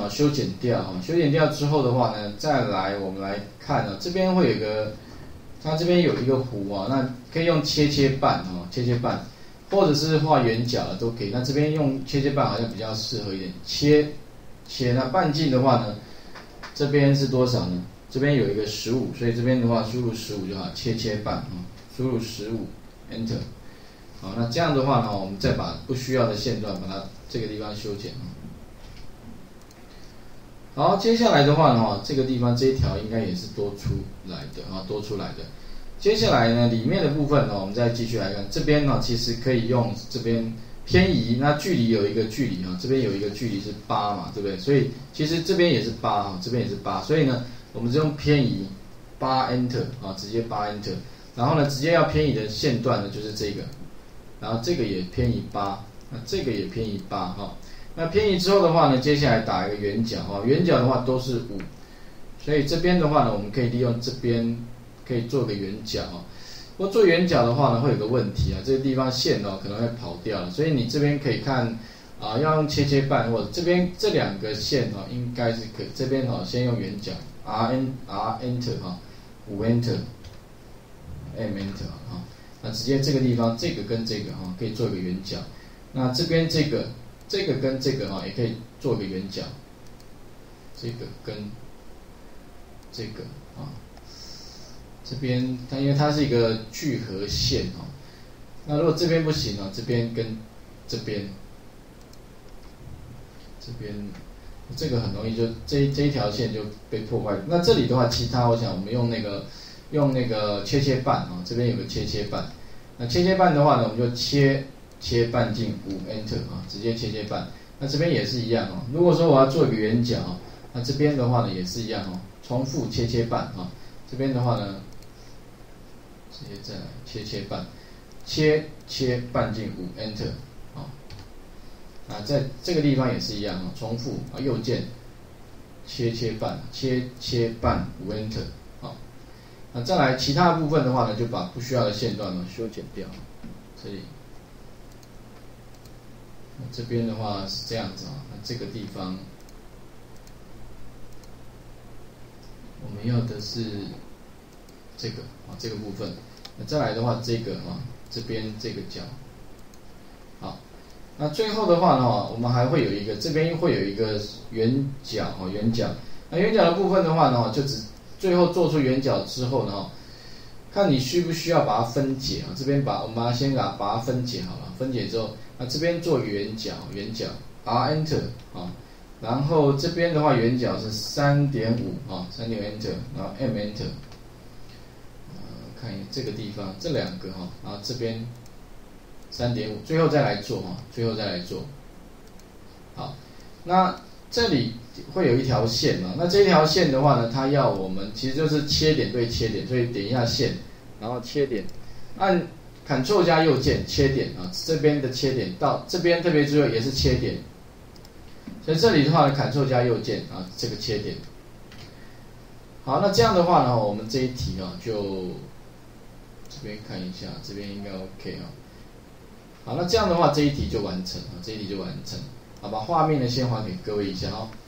哦修剪掉哦，修剪掉之后的话呢，再来我们来看哦，这边会有一个，它这边有一个弧啊，那可以用切半哦，切半，或者是画圆角的都可以。那这边用切半好像比较适合一点，切，那半径的话呢，这边是多少呢？这边有一个15，所以这边的话输入15就好，切半啊，输入15 ，Enter。好，那这样的话呢，我们再把不需要的线段把它这个地方修剪。好，接下来的话呢，这个地方这一条应该也是多出来的啊，多出来的。接下来呢，里面的部分呢，我们再继续来看，这边呢其实可以用这边偏移，那距离有一个距离啊，这边有一个距离是8嘛，对不对？所以其实这边也是8啊，这边也是8，所以呢，我们就用偏移8 Enter 啊，直接8 Enter， 然后呢，直接要偏移的线段呢就是这个，然后这个也偏移8，那这个也偏移8哈。那偏移之后的话呢，接下来打一个圆角哈，圆角的话都是5，所以这边的话呢，我们可以利用这边可以做个圆角哈。不过做圆角的话呢，会有个问题啊，这个地方线哦可能会跑掉了，所以你这边可以看啊，要用切半，或者这边这2个线哦，应该是可以，这边哦先用圆角 R Enter 哈，5 Enter M Enter 哈，那直接这个地方这个跟这个哈可以做一个圆角，那这边这个跟这个也可以做个圆角，这个跟这个啊，这边它因为它是一个聚合线哦，那如果这边不行哦，这边跟这边这个很容易就这一条线就被破坏。那这里的话，其他我想我们用那个切半啊，这边有个切半，那切半的话呢，我们就切半径5 Enter 啊，直接切半。那这边也是一样哦。如果说我要做一个圆角，那这边的话呢也是一样哦，重复切半啊。这边的话呢，直接再来切半，切半径5 Enter 啊。啊，在这个地方也是一样哦，重复啊，右键切半，切半5 Enter 啊。那再来其他部分的话呢，就把不需要的线段呢修剪掉，这里。这边的话是这样子啊，那这个地方我们要的是这个啊，这个部分。那再来的话，这个啊，这边这个角，好，那最后的话呢，我们还会有一个，这边会有一个圆角啊，圆角。那圆角的部分的话呢，就最后做出圆角之后呢，看你需不需要把它分解啊。这边我们先把它分解好了，分解之后。那这边做圆角 R Enter 啊，然后这边的话圆角是3.5啊，3.5 Enter， 然后 M Enter， 看一下这个地方这2个哈，然后这边3.5， 最后再来做哈，好，那这里会有一条线啊，那这条线的话呢，它要我们其实就是切点对切点，所以点一下线，然后切点，按Ctrl 加右键切点啊，这边的切点到这边特别注意也是切点，所以这里的话呢 Ctrl 加右键啊，这个切点。好，那这样的话呢，我们这一题啊就这边看一下，这边应该 OK 啊。好，那这样的话这一题就完成啊，好，把画面呢先还给各位一下啊。